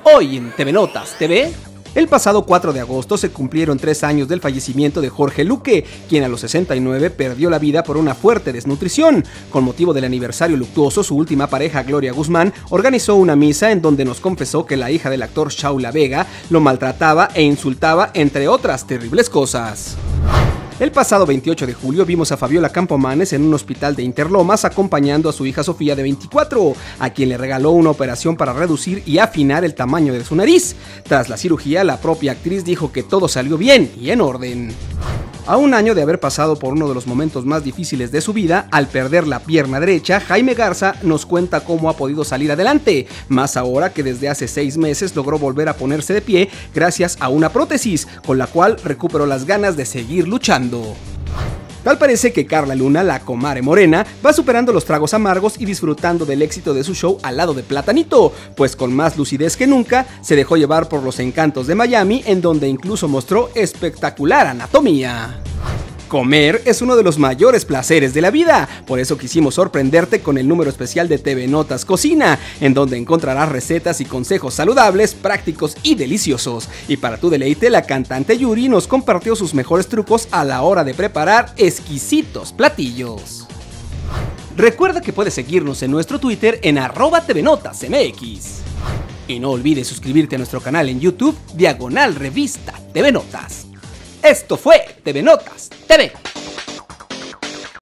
Hoy en TV Notas TV. El pasado 4 de agosto se cumplieron 3 años del fallecimiento de Jorge Luque, quien a los 69 perdió la vida por una fuerte desnutrición. Con motivo del aniversario luctuoso, su última pareja, Gloria Guzmán, organizó una misa en donde nos confesó que la hija del actor Shaula Vega lo maltrataba e insultaba, entre otras terribles cosas. El pasado 28 de julio vimos a Fabiola Campomanes en un hospital de Interlomas acompañando a su hija Sofía de 24, a quien le regaló una operación para reducir y afinar el tamaño de su nariz. Tras la cirugía, la propia actriz dijo que todo salió bien y en orden. A un año de haber pasado por uno de los momentos más difíciles de su vida, al perder la pierna derecha, Jaime Garza nos cuenta cómo ha podido salir adelante, más ahora que desde hace 6 meses logró volver a ponerse de pie gracias a una prótesis, con la cual recuperó las ganas de seguir luchando. Tal parece que Carla Luna, la comadre morena, va superando los tragos amargos y disfrutando del éxito de su show al lado de Platanito, pues con más lucidez que nunca se dejó llevar por los encantos de Miami, en donde incluso mostró espectacular anatomía. Comer es uno de los mayores placeres de la vida, por eso quisimos sorprenderte con el número especial de TV Notas Cocina, en donde encontrarás recetas y consejos saludables, prácticos y deliciosos. Y para tu deleite, la cantante Yuri nos compartió sus mejores trucos a la hora de preparar exquisitos platillos. Recuerda que puedes seguirnos en nuestro Twitter en @tvnotasmx. Y no olvides suscribirte a nuestro canal en YouTube, /Revista TV Notas. Esto fue TV Notas TV.